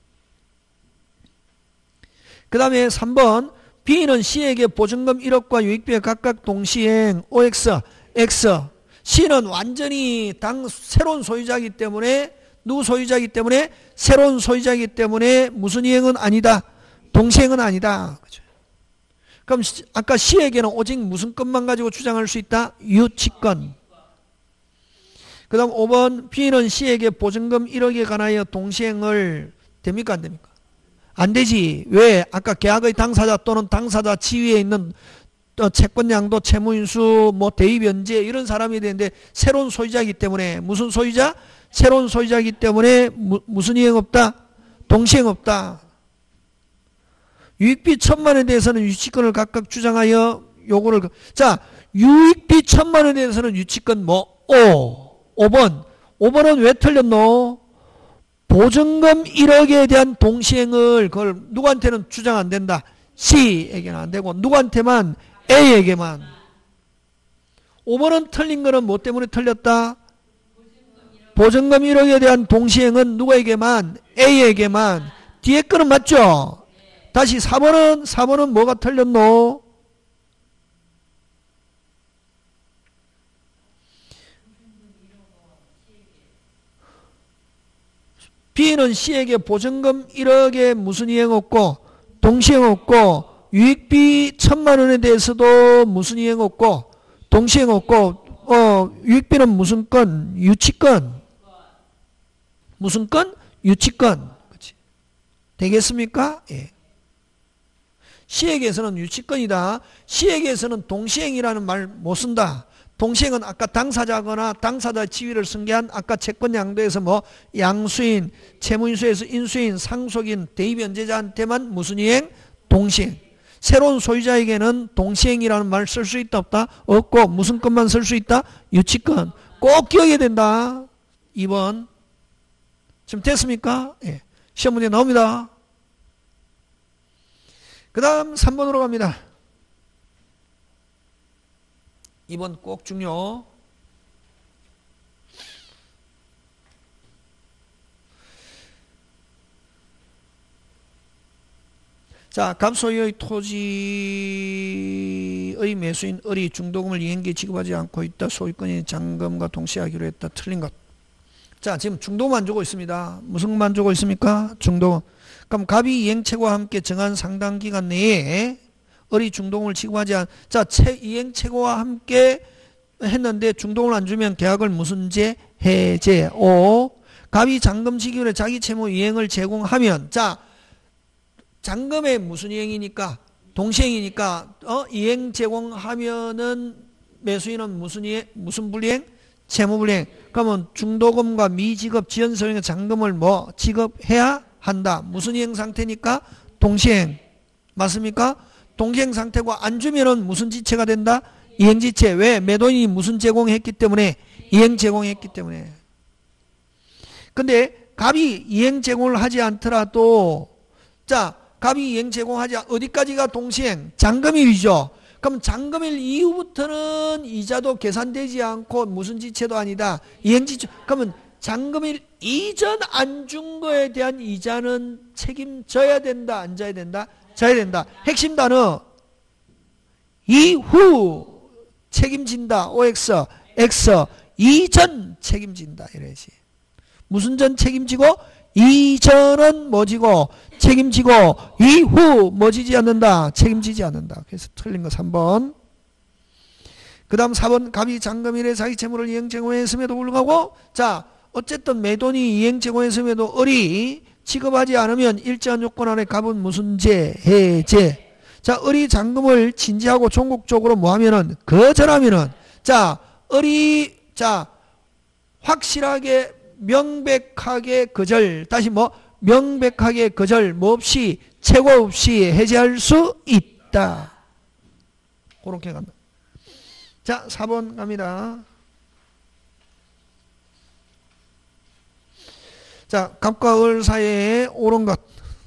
그 다음에 삼 번. B는 C에게 보증금 일억과 유익비의 각각 동시행 오엑스, X. C는 완전히 당 새로운 소유자이기 때문에 누구 소유자이기 때문에 새로운 소유자이기 때문에 무슨 이행은 아니다. 동시행은 아니다. 그죠? 그럼 아까 C에게는 오직 무슨 건만 가지고 주장할 수 있다? 유치권. 그 다음 오 번. B는 C에게 보증금 일억에 관하여 동시행을 됩니까 안 됩니까? 안 되지. 왜? 아까 계약의 당사자 또는 당사자 지위에 있는 채권양도, 채무인수, 뭐 대입연재 이런 사람이 되는데 새로운 소유자이기 때문에 무슨 소유자? 새로운 소유자이기 때문에 무, 무슨 이행 없다? 동시행 없다. 유익비 천만 원에 대해서는 유치권을 각각 주장하여 요거를 자 유익비 천만 원에 대해서는 유치권 뭐? 오. 오 번. 오 번은 왜 틀렸노? 보증금 일억에 대한 동시행을 그걸 누구한테는 주장 안 된다. C에게는 안 되고 누구한테만? A에게만. 오 번은 틀린 거는 뭐 때문에 틀렸다? 보증금 일억에 대한 동시행은 누구에게만? A에게만. 뒤에 거는 맞죠? 다시 사 번은 사 번은 뭐가 틀렸노? B는 C에게 보증금 일억에 무슨 이행 없고 동시행 없고 유익비 천만 원에 대해서도 무슨 이행 없고 동시행 없고 어 유익비는 무슨 건? 유치권. 무슨 건? 유치권. 그치? 되겠습니까? 예. C에게서는 유치권이다. C에게서는 동시행이라는 말 못 쓴다. 동시행은 아까 당사자거나 당사자 지위를 승계한 아까 채권 양도에서 뭐 양수인, 채무인수에서 인수인, 상속인, 대입연재자한테만 무슨 이행? 동시행. 새로운 소유자에게는 동시행이라는 말 쓸 수 있다 없다? 없고 무슨 것만 쓸 수 있다? 유치권. 꼭 기억해야 된다. 이 번. 지금 됐습니까? 예. 시험 문제 나옵니다. 그 다음 삼 번으로 갑니다. 이 번 꼭 중요. 자, 갑소유의 토지의 매수인 을이 중도금을 이행기에 지급하지 않고 있다. 소유권이 잔금과 동시에 하기로 했다. 틀린 것. 자, 지금 중도금만 주고 있습니다. 무슨 것만 주고 있습니까? 중도금. 그럼 갑이 이행체고와 함께 정한 상당 기간 내에 을이 중동을 지급하지 않, 자, 채, 이행체고와 함께 했는데 중동을 안 주면 계약을 무슨 제? 해제. 오. 갑이 잔금 지급에 자기 채무 이행을 제공하면, 자, 잔금에 무슨 이행이니까? 동시행이니까, 어, 이행 제공하면은 매수인은 무슨 이행, 무슨 불이행? 채무 불이행. 그러면 중도금과 미지급 지연소형의 잔금을 뭐 지급해야 한다. 무슨 이행 상태니까? 동시행. 맞습니까? 동시행 상태고 안 주면은 무슨 지체가 된다? 이행지체. 왜? 매도인이 무슨 제공했기 때문에? 이행 제공했기 때문에. 근데 갑이 이행 제공을 하지 않더라도, 자, 갑이 이행 제공하지 않, 어디까지가 동시행? 잔금일이죠. 그럼 잔금일 이후부터는 이자도 계산되지 않고 무슨 지체도 아니다. 이행지체. 그러면 잔금일 이전 안 준 거에 대한 이자는 책임져야 된다. 안 져야 된다? 져야 된다. 핵심 단어. 이후 책임진다. 오엑스. X. 이전 책임진다. 이래야지. 무슨 전 책임지고? 이전은 뭐 지고? 책임지고 이후 뭐 지지 않는다? 책임지지 않는다. 그래서 틀린 거 삼 번. 그 다음 사 번. 갑이 잔금일에 자기 채무를 이행 제공했음에도 불구하고, 자, 어쨌든 매도인이 이행 제공했음에도 을이 지급하지 않으면 일정한 요건 안에 갑은 무슨 제? 해제. 자, 을이 잔금을 진지하고 종국적으로 뭐 하면은? 거절하면은, 자, 을이, 자, 확실하게 명백하게 거절, 다시 뭐, 명백하게 거절, 뭐 없이, 최고 없이 해제할 수 있다. 그렇게 간다. 자, 사 번 갑니다. 자, 갑과 을 사이에 옳은 것.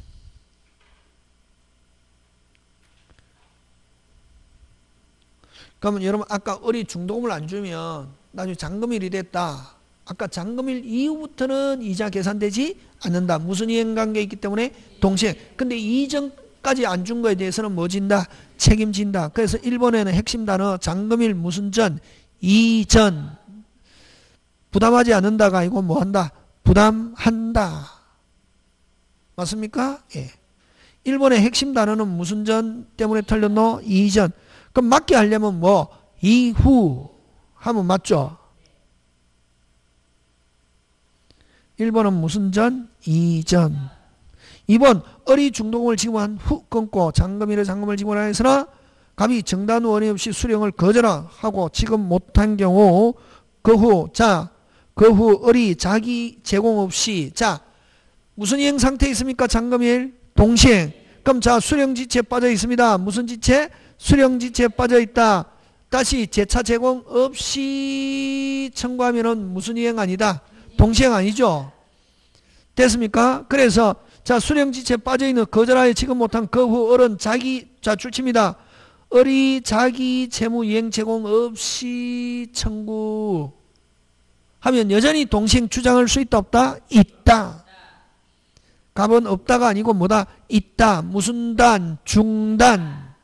그러면 여러분, 아까 을이 중도금을 안 주면 나중에 잔금일이 됐다. 아까 잔금일 이후부터는 이자 계산되지 않는다. 무슨 이행관계에 있기 때문에? 동시행. 근데 이전까지 안 준 거에 대해서는 뭐 진다? 책임진다. 그래서 일 번에는 핵심 단어 잔금일 무슨 전? 이전. 부담하지 않는다가 아니고 뭐 한다? 부담한다. 맞습니까? 예. 일 번의 핵심 단어는 무슨 전 때문에 틀렸노? 이전. 그럼 맞게 하려면 뭐? 이후 하면 맞죠? 일 번은 무슨 전? 이전. 이 번 을이 중도금을 지급한 후 끊고 잔금일에 잔금을 지불하였으나 갑이 정단 원의 없이 수령을 거절하고 지급 못한 경우 그 후, 자, 그 후 을이 자기 제공 없이, 자, 무슨 이행 상태에 있습니까? 잔금일 동시행. 그럼 자, 수령지체에 빠져 있습니다. 무슨 지체? 수령지체에 빠져 있다. 다시 재차 제공 없이 청구하면은 무슨 이행 아니다? 동시행 아니죠? 됐습니까? 그래서 자, 수령지체에 빠져있는 거절하여 지급 못한 그 후 을은 자기, 자, 줄칩니다. 을이 자기 채무 이행 제공 없이 청구하면 여전히 동시행 주장할 수 있다 없다? 있다. 갑은 없다가 아니고 뭐다? 있다. 무슨 단? 중단.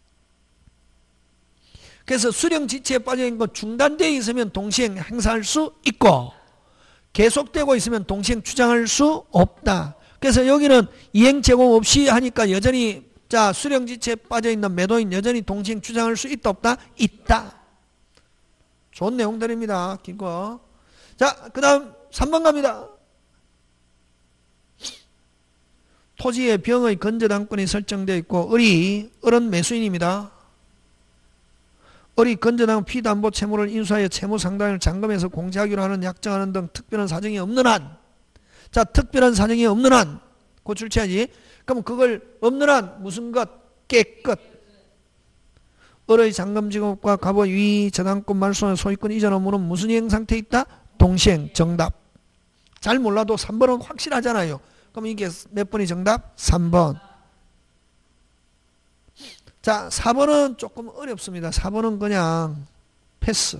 그래서 수령지체에 빠져있는 거 중단되어 있으면 동시행 행사할 수 있고 계속되고 있으면 동시행 주장할 수 없다. 그래서 여기는 이행 제공 없이 하니까 여전히 자, 수령지체에 빠져있는 매도인 여전히 동시행 주장할 수 있다 없다? 있다. 좋은 내용들입니다. 긴 거. 자, 그 다음 삼 번 갑니다. 토지의 병의 건저당권이 설정되어 있고 을이, 을은 매수인입니다. 을이 건저당 피담보 채무를 인수하여 채무 상당을 잔금해서 공제하기로 하는 약정하는 등 특별한 사정이 없는 한, 자, 특별한 사정이 없는 한, 그거 출제하지. 그럼 그걸 없는 한 무슨 것? 깨끗. 을의 잔금 지급과 갑의 위 저당권 말소나 소유권 이전 의무는 무슨 이행 상태에 있다? 동시행. 정답. 잘 몰라도 삼 번은 확실하잖아요. 그럼 이게 몇 번이 정답? 삼 번. 자, 사 번은 조금 어렵습니다. 사 번은 그냥 패스.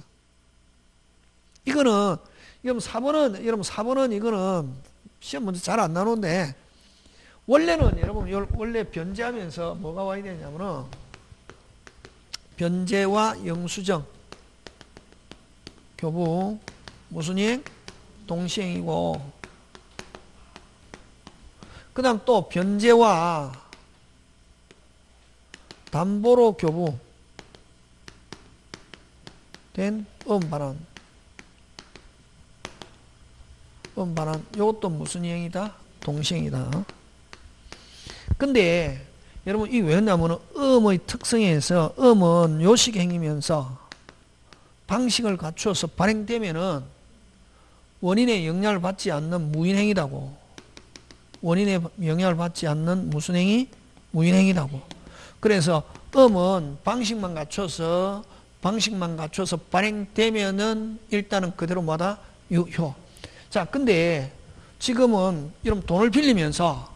이거는, 여러분 사 번은, 여러분 사 번은 이거는 시험 문제 잘 안 나오는데, 원래는 여러분, 원래 변제하면서 뭐가 와야 되냐면은, 변제와 영수증, 교부, 무슨 이행? 동시행이고, 그 다음 또 변제와 담보로 교부 된 음반환. 음반환. 요것도 무슨 행위다? 동시행위다. 근데 여러분 이 왜냐면 음의 특성에서 음은 요식행위면서 방식을 갖추어서 발행되면은 원인의 영향을 받지 않는 무인행위다고. 원인의 영향을 받지 않는 무슨 행위? 무인행위다고. 그래서 음은 방식만 갖춰서 방식만 갖춰서 발행되면은 일단은 그대로 뭐다? 유효. 자, 근데 지금은 여러분 돈을 빌리면서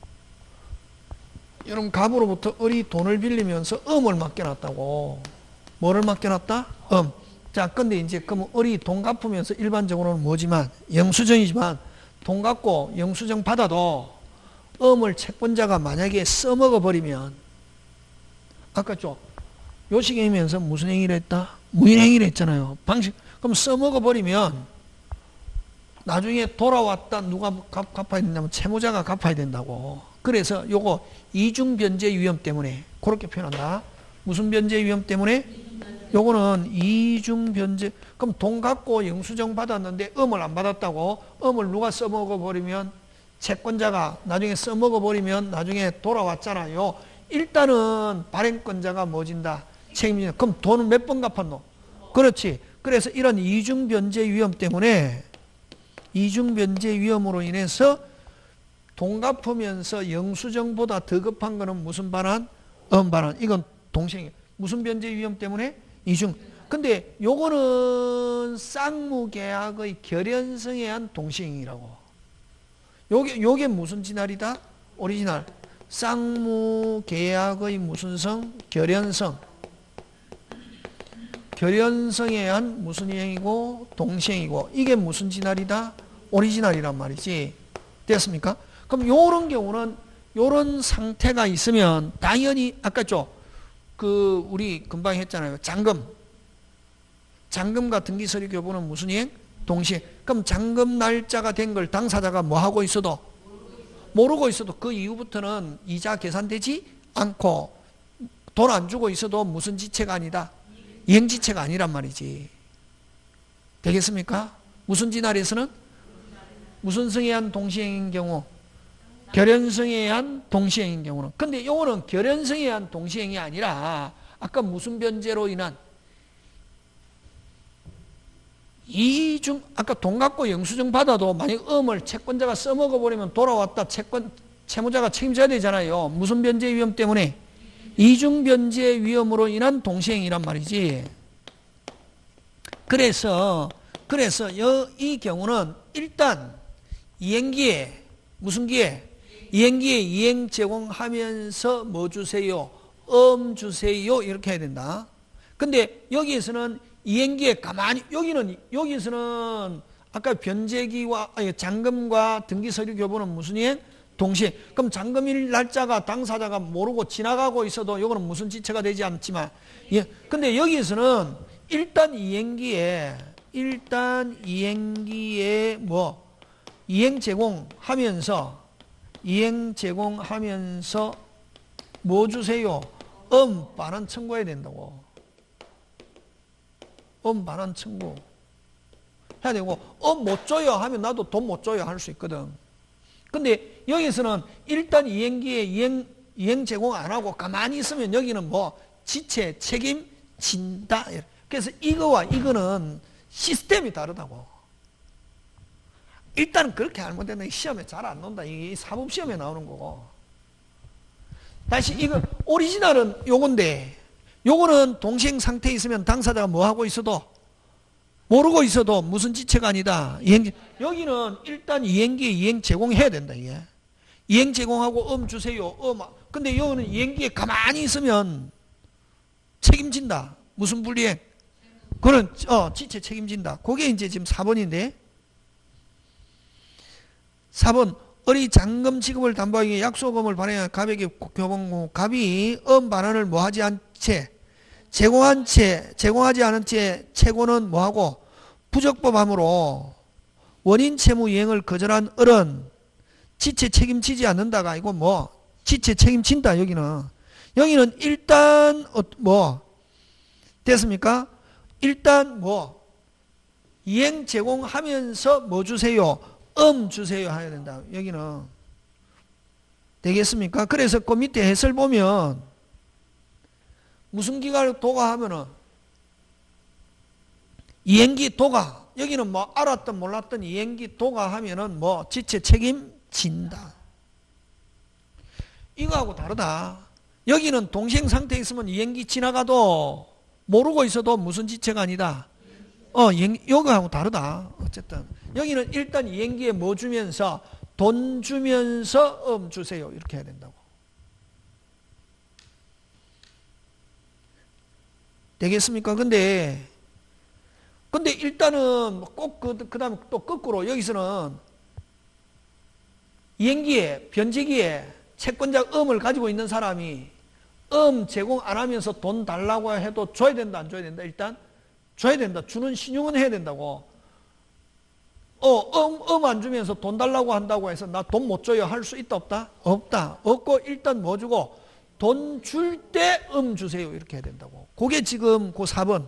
여러분 갑으로부터 을이 돈을 빌리면서 음을 맡겨놨다고. 뭐를 맡겨놨다? 음. 자, 근데 이제 그럼 을이 돈 갚으면서 일반적으로는 뭐지만 영수증이지만 돈 갚고 영수증 받아도 음을 채권자가 만약에 써먹어 버리면 아까 좀 요식행위면서 무슨 행위를 했다? 무인행위를 했잖아요. 방식. 그럼 써먹어 버리면 나중에 돌아왔다 누가 갚, 갚아야 된다면 채무자가 갚아야 된다고. 그래서 요거 이중변제 위험 때문에 그렇게 표현한다. 무슨 변제 위험 때문에? 요거는 이중변제. 그럼 돈 갖고 영수증 받았는데 음을 안 받았다고. 음을 누가 써먹어 버리면 채권자가 나중에 써먹어 버리면 나중에 돌아왔잖아요. 일단은 발행권자가 뭐진다? 책임진다. 그럼 돈은 몇 번 갚았노? 그렇지. 그래서 이런 이중변제 위험 때문에 이중변제 위험으로 인해서 돈 갚으면서 영수증보다 더 급한 거는 무슨 반환? 음반환. 이건 동시행이에요. 무슨 변제 위험 때문에? 이중. 근데 요거는 쌍무계약의 결연성에 의한 동시행이라고. 요게, 요게 무슨 진할이다? 오리지널. 쌍무계약의 무슨 성? 결연성. 결연성에 의한 무슨 행위고? 동시행이고. 이게 무슨 진할이다? 오리지널이란 말이지. 됐습니까? 그럼 요런 경우는 요런 상태가 있으면 당연히 아까 죠. 그 우리 금방 했잖아요. 잔금. 잔금과 등기서류 교부는 무슨 이행? 동시에. 그럼 잔금 날짜가 된 걸 당사자가 뭐 하고 있어도 모르고 있어도 그 이후부터는 이자 계산되지 않고 돈 안 주고 있어도 무슨 지체가 아니다? 이행지체가 아니란 말이지. 되겠습니까? 무슨 진할에서는? 무슨 성에 의한 동시행인 경우? 결연성에 의한 동시행인 경우는. 근데 요거는 결연성에 의한 동시행이 아니라 아까 무슨 변제로 인한 이중, 아까 돈 갖고 영수증 받아도 만약 음을 채권자가 써먹어 버리면 돌아왔다 채권, 채무자가 책임져야 되잖아요. 무슨 변제 위험 때문에? 이중 변제 위험으로 인한 동시행이란 말이지. 그래서, 그래서 여, 이 경우는 일단 이행기에, 무슨 기에? 이행기에 이행 제공하면서 뭐 주세요? 음 주세요. 이렇게 해야 된다. 근데 여기에서는 이행기에 가만히, 여기는, 여기서는 아까 변제기와, 아니, 잔금과 등기서류 교부는 무슨 이행? 동시에. 그럼 잔금일 날짜가 당사자가 모르고 지나가고 있어도 이거는 무슨 지체가 되지 않지만. 예. 근데 여기에서는 일단 이행기에, 일단 이행기에 뭐, 이행 제공하면서, 이행 제공하면서 뭐 주세요? 음, 반환 청구해야 된다고. 음, 반환 청구 해야 되고, 음, 못 줘요 하면 나도 돈 못 줘요 할 수 있거든. 근데 여기서는 일단 이행기에 이행, 이행 제공 안 하고 가만히 있으면 여기는 뭐 지체, 책임, 진다. 그래서 이거와 이거는 시스템이 다르다고. 일단 그렇게 알면 되는 시험에 잘 안 나온다. 이게 사법시험에 나오는 거고. 다시 이거 오리지널은 요건데 요거는 동시행 상태에 있으면 당사자가 뭐 하고 있어도 모르고 있어도 무슨 지체가 아니다. 이행, 여기는 일단 이행기에 이행 제공해야 된다. 이게. 이행 제공하고 음 주세요. 음. 근데 여기는 이행기에 가만히 있으면 책임진다. 무슨 불이행? 그런 어, 지체 책임진다. 그게 이제 지금 사 번인데 사 번 을이 잔금 지급을 담보하기 위해 약속음을 발행한 갑에게 교본고 갑이 음 반환을 뭐하지 않채 제공한 채 제공하지 않은 채 채권은 뭐하고 부적법함으로 원인 채무 이행을 거절한 을은 지체 책임지지 않는다가 아니고 뭐 지체 책임진다. 여기는 여기는 일단 어, 뭐 됐습니까? 일단 뭐 이행 제공하면서 뭐 주세요? 음 주세요 해야 된다. 여기는 되겠습니까? 그래서 그 밑에 해설 보면 무슨 기간을 도가 하면은 이행기 도가, 여기는 뭐 알았든 몰랐든 이행기 도가 하면은 뭐 지체 책임진다. 이거하고 다르다. 여기는 동시행 상태에 있으면 이행기 지나가도 모르고 있어도 무슨 지체가 아니다. 어, 이거하고 다르다. 어쨌든 여기는 일단 이행기에 뭐 주면서 돈 주면서 음 주세요 이렇게 해야 된다고. 되겠습니까? 근데 근데 일단은 꼭 그, 그 다음에 또 거꾸로 여기서는 이행기에 변제기에 채권자 음을 가지고 있는 사람이 음 제공 안 하면서 돈 달라고 해도 줘야 된다 안 줘야 된다? 일단 줘야 된다. 주는 신용은 해야 된다고. 어, 음, 음 안 주면서 돈 달라고 한다고 해서 나 돈 못 줘요 할 수 있다 없다? 없다. 없고 일단 뭐 주고 돈 줄 때 음 주세요 이렇게 해야 된다고. 그게 지금 그 사 번.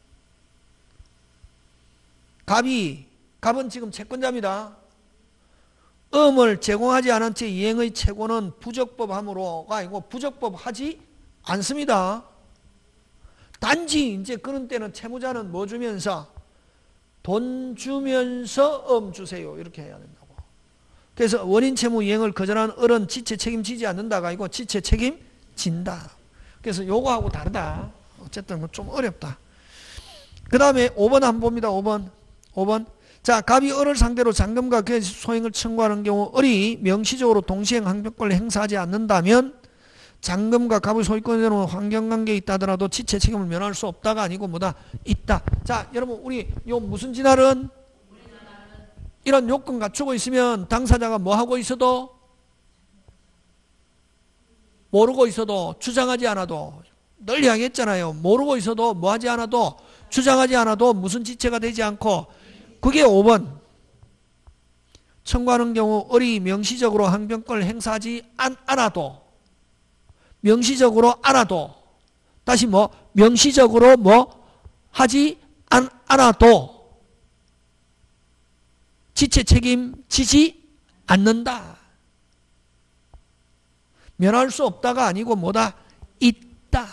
갑이, 갑은 지금 채권자입니다. 음을 제공하지 않은 채 이행의 채권은 부적법함으로가 아니고 부적법 하지 않습니다. 단지 이제 그런 때는 채무자는 뭐 주면서 돈 주면서 음 주세요 이렇게 해야 된다고. 그래서 원인 채무 이행을 거절한 을은 지체 책임지지 않는다가 아니고 지체 책임진다. 그래서 요거하고 다르다. 어쨌든 좀 어렵다. 그 다음에 오 번 한번 봅니다. 오 번. 오 번. 자, 갑이 을을 상대로 잔금과 그의 소행을 청구하는 경우 을이 명시적으로 동시행 항변권을 행사하지 않는다면 잔금과 갑의 소유권에 대한 환경관계에 있다 하더라도 지체 책임을 면할 수 없다가 아니고 뭐다? 있다. 자, 여러분 우리 요 무슨 진할은 이런 요건 갖추고 있으면 당사자가 뭐 하고 있어도 모르고 있어도 주장하지 않아도 늘 이야기했잖아요. 모르고 있어도 뭐 하지 않아도 주장하지 않아도 무슨 지체가 되지 않고 그게 오 번. 청구하는 경우 을이 명시적으로 항변권을 행사하지 않, 않아도 명시적으로 알아도 다시 뭐 명시적으로 뭐 하지 않, 않아도 지체 책임지지 않는다. 면할 수 없다가 아니고 뭐다? 있다.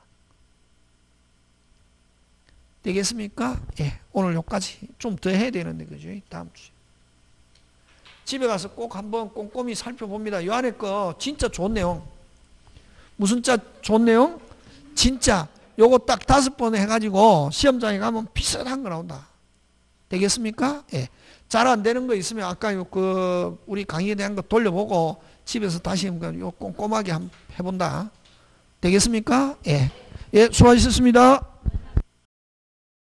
되겠습니까? 예, 오늘 여기까지 좀 더 해야 되는데 그죠? 다음 주에 집에 가서 꼭 한번 꼼꼼히 살펴봅니다. 이 안에 거 진짜 좋은 내용. 무슨 짜 좋은 내용? 진짜 요거 딱 다섯 번 해가지고 시험장에 가면 비슷한 거 나온다. 되겠습니까? 예. 잘 안 되는 거 있으면 아까 요 그 우리 강의에 대한 거 돌려보고 집에서 다시 요 꼼꼼하게 한번 해본다. 되겠습니까? 예. 예, 수고하셨습니다.